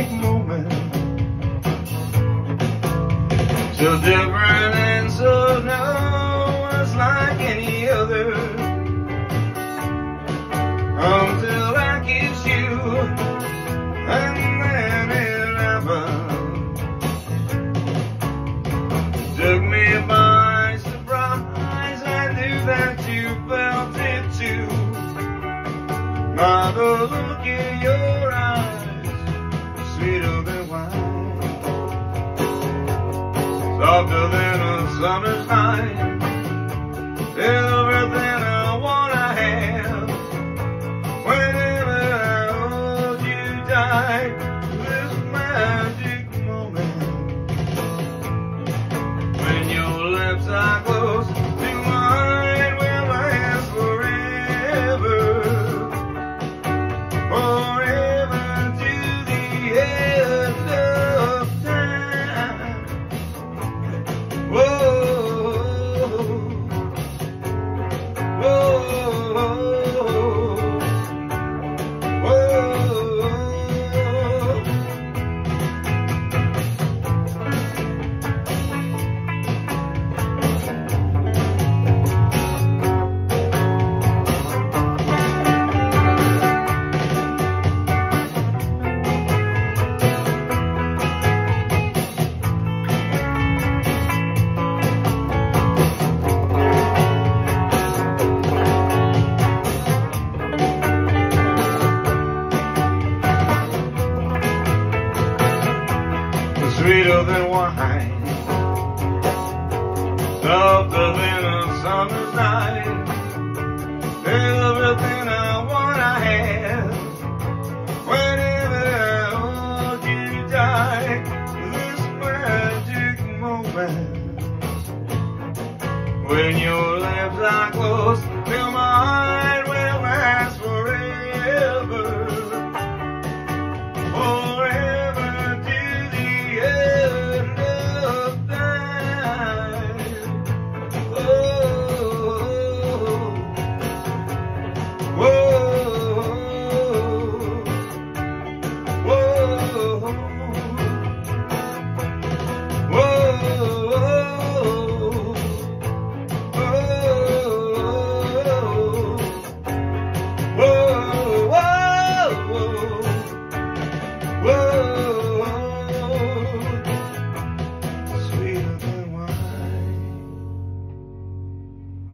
magic moment, so different and so no one's like any other, until I kiss you, and then it happened. Took me by surprise, I knew that you felt it too. By the look in your eyes, sweeter than wine, softer than a summer's night, everything I wanna have, whenever I hold you tight, this magic moment, when your lips are close to mine, will last forever, forever to the end of time. Whoa. Sweeter than wine, softer than a summer's night.